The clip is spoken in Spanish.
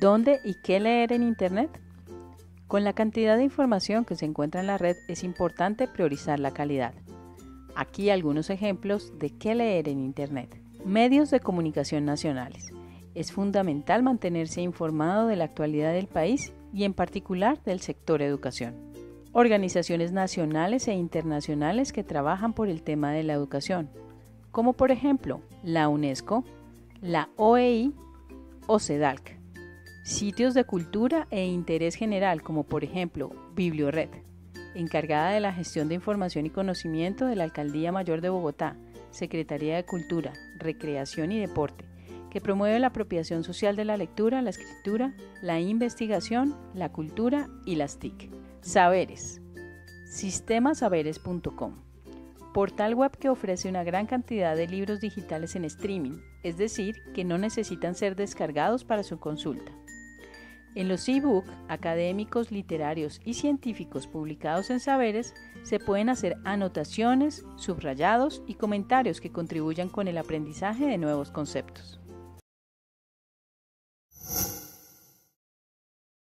¿Dónde y qué leer en Internet? Con la cantidad de información que se encuentra en la red es importante priorizar la calidad. Aquí algunos ejemplos de qué leer en Internet. Medios de comunicación nacionales. Es fundamental mantenerse informado de la actualidad del país y en particular del sector educación. Organizaciones nacionales e internacionales que trabajan por el tema de la educación, como por ejemplo la UNESCO, la OEI o CEDALC. Sitios de cultura e interés general, como por ejemplo Bibliored, encargada de la gestión de información y conocimiento de la Alcaldía Mayor de Bogotá, Secretaría de Cultura, Recreación y Deporte, que promueve la apropiación social de la lectura, la escritura, la investigación, la cultura y las TIC. Saberes. Sistemasaberes.com. Portal web que ofrece una gran cantidad de libros digitales en streaming, es decir, que no necesitan ser descargados para su consulta. En los e-book académicos, literarios y científicos publicados en Saberes se pueden hacer anotaciones, subrayados y comentarios que contribuyan con el aprendizaje de nuevos conceptos.